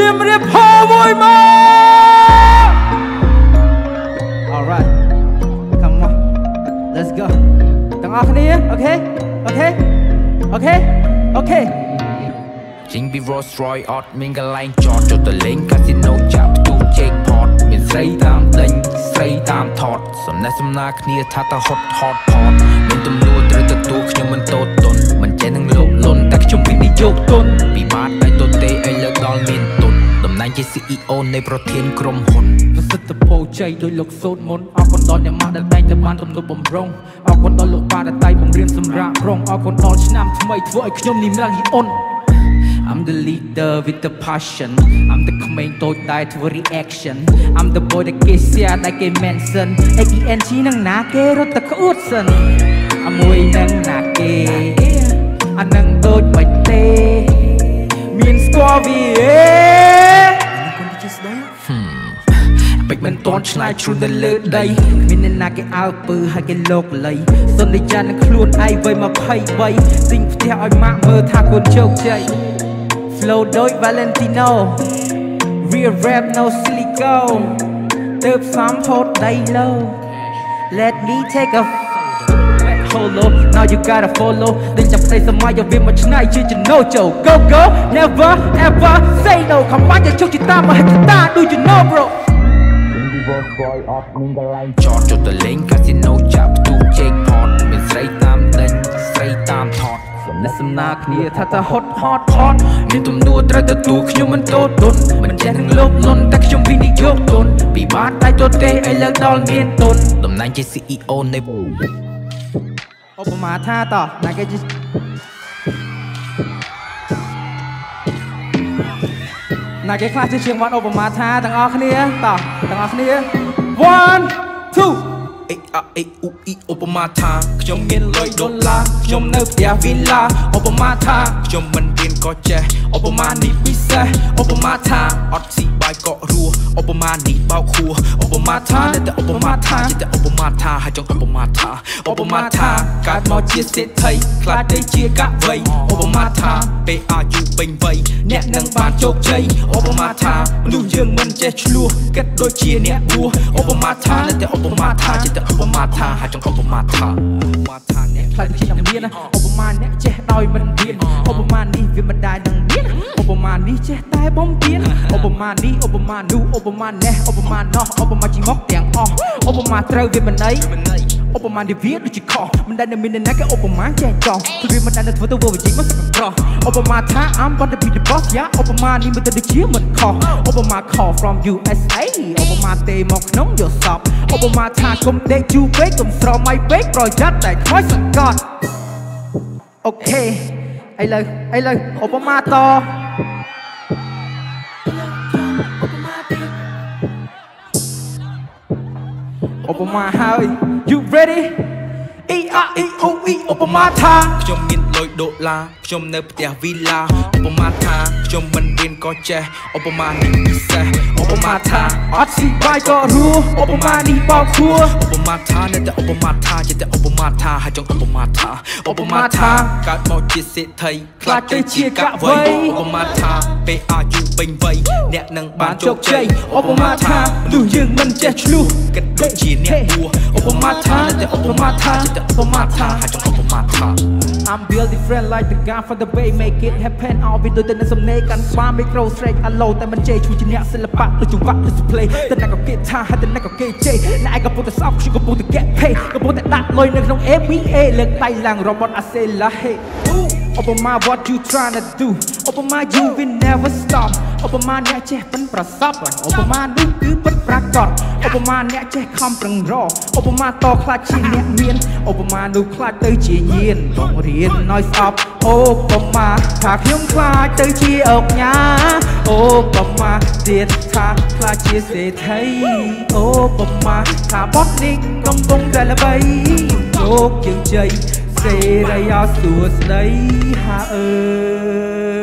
Alright, come on, let's go. Tengok ni, okay, okay, okay, okay. Chính vì Rolls Royce ọt mình cái line chọt cho tờ lính casino chạm tu jackpot mình say tam đánh say tam thọt sầm na kia thắt ta hot pot mình tụm đua tới tụt tu khi mình tốt tốn mình chạy năng lộn lộn ta trong mình đi dốc tốn bị bát ai tốt tê ai lỡ đòn miền tốn đầm nangជា CEO នៃប្រធានក្រុមហ៊ុនប្រសិទ្ធពរជ័យដោយលោកសូត្រមុនអរគុណដល់អ្នកមកដែលតែងតែបានទំនុកបំរុងអរគុណដល់លោកប៉ាដែលតែងបង្រៀនសម្រាប់ប្រងអរគុណដល់ឆ្នាំថ្មីធ្វើឲ្យខ្ញុំនេះម្ល៉េះអ៊ុនI'm the leader with the passion I'm the main tôi tai to reaction I'm the boy that get share that get mention AENG នឹងណាគេរត់តែក្អួតសិនអាមួយនឹងណាគេអានឹងដូចបាច់ទេមានស្គាល់វាគុណជាស្ដីពេកមិនតន់ឆ្លាយជ្រុលនៅលើដីមានអ្នកណាគេអើពើហើយគេលោកលៃសន្យានឹងខ្លួនឯងវ័យ23ទិញផ្ទះឲ្យម៉ាក់មើលថាកូនជោគជ័យFlowដូច Valentino Real rap no silico ទៅផ្សំហូតដីឡូ Let me take a holo Now you gotta follow ដូចចាប់ផ្ទៃសម័យយកវាមកឆ្នៃជាចំណូលចូល Go go never ever say no ខំបាច់ទៅជោគជតាមកហិតតា Do you know bro ចតចុះទៅលេង Casino ចាប់ទូ Jackpot មានស្រីតាមដេញស្រីតាមថតសំណាគ្នាថាតាហត់មានទំនួលត្រូវទទួលខ្ញុំមិនតូចទុនមិនចេះនឹងលោភលន់តែខ្ញុំវិនិយោគទុនពីបាតតែទទេឲ្យលើកដល់មានទុនតំណែងជា CEO នៃឧបមាថាតណាគេណាគេខ្លះជាជាងវត្តឧបមាថាទាំងអស់គ្នាតទាំងអស់គ្នា one twoអេអេអ៊ូអ៊ីឧបមាថាខ្ញុំមាន$100ខ្ញុំនៅផ្ទះវីឡាឧបមាថាខ្ញុំមិនរៀនក៏ចេះឧបមានេះពិសេសឧបមាថាអត់ស៊ីបាយក៏រស់ឧបមានេះបោកខួរឧបមាថានៅតែឧបមាថាជាតែឧបមាថាហើយចង់ឧបមាថាឧបមាថាកើតមកជាសេដ្ឋីខ្លាចទៅជាកវីឧបមាថាពេលអាយុពេញវ័យអ្នកនឹងបានជោគជ័យឧបមាថាមនុស្សយើងមិនចេះឆ្លោះគិតដូចជាអ្នកបួសឧបមាថានៅតែឧបមាថាជាតែឧបមាថាហើយចង់ឧបមាថាអ្នកខ្លាចជាអ្នកមានឧបមាអ្នកចេះដោយមិនរៀនឧបមានេះវាមិនដែលនឹងមានឧបមានេះចេះតែបំពេញឧបមានេះឧបមានោះឧបមានេះឧបមានោះឧបមាជីមកទាំងអស់ឧបមាត្រូវវាមិនអីឧបមានេះវាដូចជាខុសមិនដែលមានអ្នកគេឧបមាចេះចោះគឺវាមិនដែលធ្វើទៅវាជីមកសឹកក្រោះឧបមាថា I'm want to be the boss យ៉ាឧបមានេះមិនទៅដូចជាមិនខុសឧបមា call from USA ឧបមាទេមកក្នុងយកសពឧបមាថាគុំដេកជូពេកគុំស្រមៃពេកប្រយ័ត្នតែខ្មោចសង្កត់អូខេឥឡូវឧបមាតឧបមាហើយ You ready អ៊ីអាអ៊ីអូអ៊ីឧបមាថាខ្ញុំមាន$100ខ្ញុំនៅផ្ទះវីឡាឧបមាថាខ្ញុំមិនរៀនក៏ចេះឧបមានេះពិសេសឧបមាថាអត់ស៊ីបាយក៏រស់ឧបមានេះបោកខួរឧបមាថានៅតែឧបមាថាជាតែឧបមាថាហើយចង់ឧបមាថាឧបមាថាកើតមកជាសេដ្ឋីខ្លាចទៅជាកវីឧបមាថាពេលអាយុពេញវ័យអ្នកនឹងបានជោគជ័យឧបមាថាមនុស្សយើងមិនចេះឆ្លោះគិតដូចជាអ្នកបួសឧបមាថានៅតែឧបមាថាជាតែឧបមាថាហើយចង់ឧបមាថា I'm built different like the guy from the bay make it happen អោបដូចទៅនឹងសំណេរកាន់ស្វា micro straight អាឡូតែមិនជ័យជួយជាអ្នកសិល្បៈដូចចង្វាក់ display តែអ្នកក៏គេថាហើយតែអ្នកក៏គេជ័យអ្នកឯងក៏ពុទ្ធសោកខ្ញុំក៏ពុទ្ធ get paid ក៏ពុទ្ធតែដាក់លុយនៅក្នុង ABA លើកដៃឡើង robot I say la hey ឧបមា what you trying to do ឧបមា you will never stop ឧបមាអ្នកចេះប៉ិនប្រសពឧបមានេះគឺពិតប្រាកដឧបមាអ្នកចេះខំប្រឹងរឧបមាតខ្លាចជាអ្នកមានឧបមានោះខ្លាចទៅជាញៀនต้องរៀនឲ្យស្អប់ឧបមាថាខ្ញុំខ្លាចទៅជាអុកញ៉ាឧបមាទៀតថាខ្លាចជាសេដ្ឋីឧបមាថាបត់នេះកំពុងតែល្បីជោគជ័យសេរីអសួស្ដីហាអើ